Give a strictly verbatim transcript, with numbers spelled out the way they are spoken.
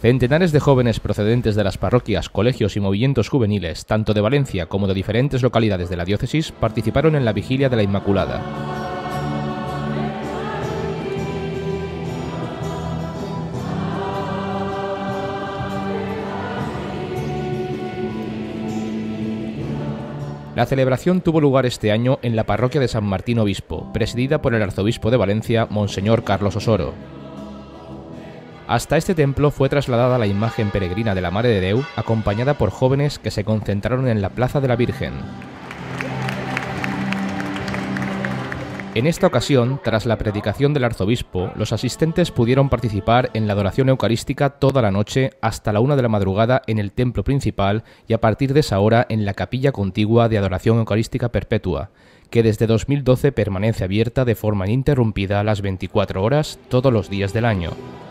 Centenares de jóvenes procedentes de las parroquias, colegios y movimientos juveniles, tanto de Valencia como de diferentes localidades de la diócesis, participaron en la Vigilia de la Inmaculada. La celebración tuvo lugar este año en la parroquia de San Martín Obispo, presidida por el arzobispo de Valencia, Monseñor Carlos Osoro. Hasta este templo fue trasladada la imagen peregrina de la Mare de Déu, acompañada por jóvenes que se concentraron en la Plaza de la Virgen. En esta ocasión, tras la predicación del arzobispo, los asistentes pudieron participar en la adoración eucarística toda la noche hasta la una de la madrugada en el templo principal y a partir de esa hora en la capilla contigua de adoración eucarística perpetua, que desde dos mil doce permanece abierta de forma ininterrumpida las veinticuatro horas todos los días del año.